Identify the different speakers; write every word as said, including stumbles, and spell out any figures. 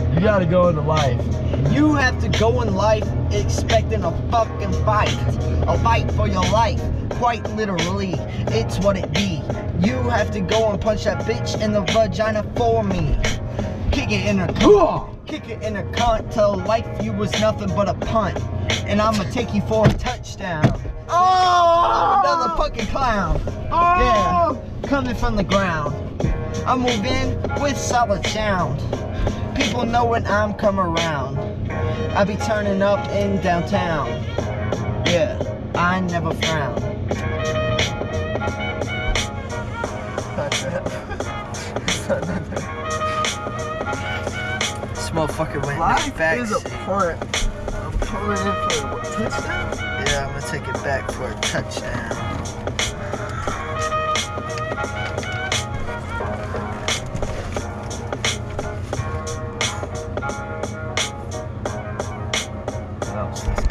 Speaker 1: You gotta go into life.
Speaker 2: You have to go in life expecting a fucking fight. A fight for your life. Quite literally, it's what it be. You have to go and punch that bitch in the vagina for me. Kick it in her cunt. Kick it in her cunt till life you was nothing but a punt. And I'ma take you for a touchdown. Oh! Another fucking clown. Oh! Yeah, coming from the ground. I move in with solid sound. People know when I'm come around. I be turning up in downtown. Yeah, I never frown. This motherfucker went
Speaker 1: Life
Speaker 2: in the back
Speaker 1: is a
Speaker 2: seat.
Speaker 1: punt. I'm coming in for a touchdown?
Speaker 2: Yeah, I'm gonna take it back for a touchdown. What else?